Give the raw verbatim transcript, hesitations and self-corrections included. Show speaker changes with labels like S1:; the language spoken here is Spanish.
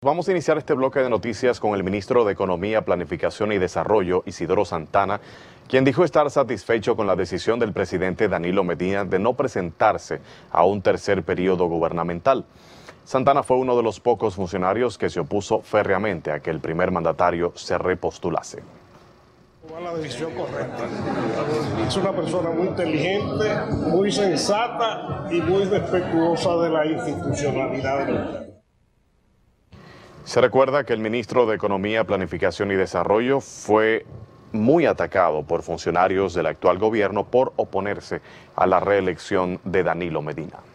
S1: Vamos a iniciar este bloque de noticias con el ministro de Economía, Planificación y Desarrollo, Isidoro Santana, quien dijo estar satisfecho con la decisión del presidente Danilo Medina de no presentarse a un tercer periodo gubernamental. Santana fue uno de los pocos funcionarios que se opuso férreamente a que el primer mandatario se repostulase.
S2: La decisión correcta. Es una persona muy inteligente, muy sensata y muy respetuosa de la institucionalidad del Estado.
S1: Se recuerda que el ministro de Economía, Planificación y Desarrollo fue muy atacado por funcionarios del actual gobierno por oponerse a la reelección de Danilo Medina.